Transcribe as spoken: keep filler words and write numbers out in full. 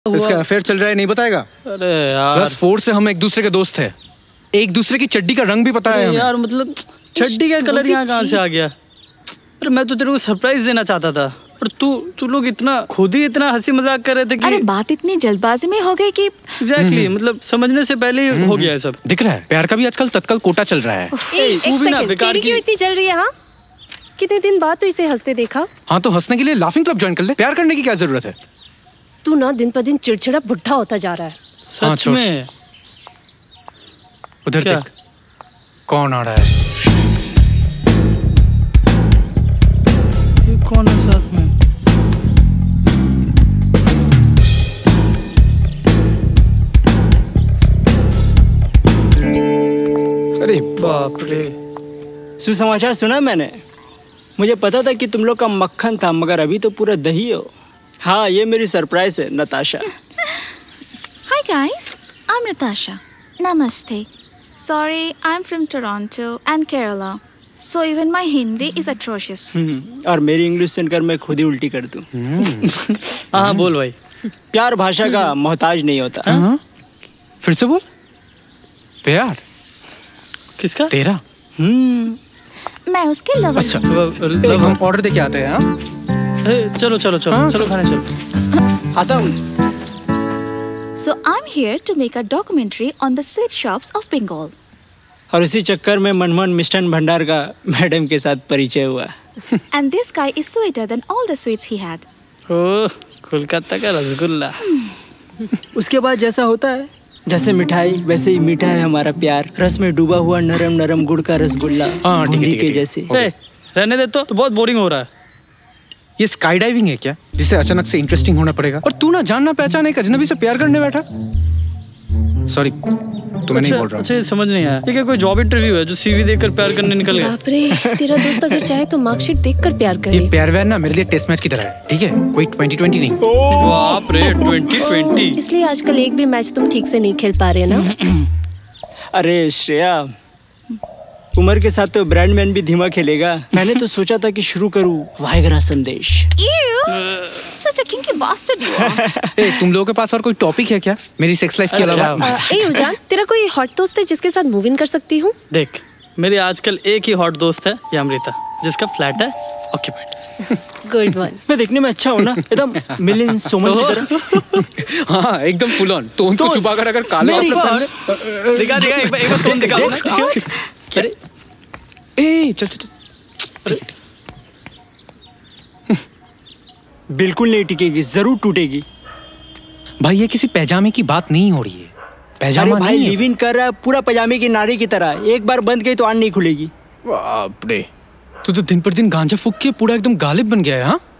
इसका अफेयर चल रहा है, नहीं बताएगा? अरे यार, क्लास फोर से हम एक दूसरे के दोस्त थे। एक दूसरे की चड्डी का रंग भी पता है हमें। यार मतलब चड्डी का कलर यहाँ कहाँ से आ गया? अरे मैं तो तेरे को सरप्राइज देना चाहता था, और तू तू लोग इतना खुद ही इतना हंसी मजाक कर रहे थे कि अरे बात इतनी जल्दबाजी में हो गई कि एग्जैक्टली मतलब समझने से पहले ही हो गया है सब। दिख रहा है प्यार का भी आजकल तत्काल कोटा चल रहा है। एक सेकंड, तेरी क्यों इतनी जल रही है? हाँ, कितने दिन बाद तो इसे हंसते देखा। हाँ तो हंसने के लिए लाफिंग क्लब ज्वाइन कर ले। प्यार करने की क्या जरूरत है? तू ना दिन पर दिन चिड़चिड़ा बुढ़ा होता जा रहा है। सच में। उधर देख, कौन आ रहा है? ये कौन है साथ में? अरे बाप रे। सुसमाचार सुना मैंने। मुझे पता था कि तुम लोग का मक्खन था, मगर अभी तो पूरा दही हो। हाँ, ये मेरी सरप्राइज है, Natasha. Hi guys, I'm Natasha. Namaste. Sorry, I'm from Toronto and Kerala. So even my Hindi is atrocious. और मेरी इंग्लिश सुनकर मैं खुद ही उल्टी कर दूं। हाँ बोल भाई। प्यार भाषा का मोहताज नहीं होता। हाँ? फिर से बोल। प्यार किसका? तेरा। मैं उसके लवर। अच्छा, हम ऑर्डर दे के आते हैं। हाँ? चलो चलो चलो हाँ, चलो खाने चलो। आता हूँ। So I'm here to make a documentary on the sweet shops of Bengal. और इसी चक्कर में मनमोहन मिष्ठान भंडार का मैडम के साथ परिचय हुआ। And this guy is sweeter than all the sweets he had. ओह, कोलकाता का रसगुल्ला। उसके बाद जैसा होता है, जैसे मिठाई वैसे ही मीठा है हमारा प्यार। रस में डूबा हुआ नरम नरम गुड़ का रसगुल्ला, हाँ, ठीक है, बूंदी ठीक है, के ठीक है। जैसे। ए, रहने दे तो, तो बहुत बोरिंग हो रहा है। ये स्काई डाइविंग है क्या, जिसे अचानक से इंटरेस्टिंग होना पड़ेगा? और तू ना जानना पहचाना एक अजनबी से प्यार करने बैठा। सॉरी, तुम्हें नहीं बोल रहा। अच्छा, समझ नहीं आया। ये क्या कोई जॉब इंटरव्यू है जो सीवी देखकर प्यार करने निकल गया? बाप रे, तेरा दोस्त अगर चाहे तो मार्कशीट देखकर प्यार करे। ये प्यार व्यार ना मेरे लिए टेस्ट मैच की तरह है, ठीक है? कोई ट्वेंटी ट्वेंटी नहीं। बाप रे, ट्वेंटी ट्वेंटी। इसलिए आजकल एक भी मैच तुम ठीक से नहीं खेल पा रहे ना। अरे श्रेया, उमर के साथ तो ब्रैंडमैन भी धीमा खेलेगा। मैंने तो सोचा था कि शुरू करूं वायगरा संदेश। Ew, such a kinky bastard you are. ए, तुम लोगों के पास और कोई टॉपिक है क्या मेरी सेक्स लाइफ के अलावा? आ, ए उजान, तेरा कोई हॉट दोस्त है जिसके साथ मूव इन कर सकती हूँ? देख, मेरी आजकल एक ही हॉट दोस्त है, ये अमृता, जिसका फ्लैट है ऑक्यूपाइड। Good one. मैं देखने में अच्छा हूँ ना, एकदम मिलिंद सोमन की तरह। हाँ, एकदम फुल ऑन। टोन को छुपा कर अगर काले मेरी कपड़े बात- दिखा दिखा एक बार एक बार टोन दिखा ना। अरे ए चल चल चल। बिल्कुल नहीं टिकेगी, जरूर टूटेगी। भाई ये किसी पैजामे की बात नहीं हो रही है। अरे पैजामा भाई, नहीं लिव इन कर रहा है पूरा पजामे की नारी की तरह। एक बार बंद गई तो आन नहीं खुलेगी। है। बाप रे, तू तो दिन पर दिन गांजा फूक के पूरा एकदम गालिब बन गया है। हाँ,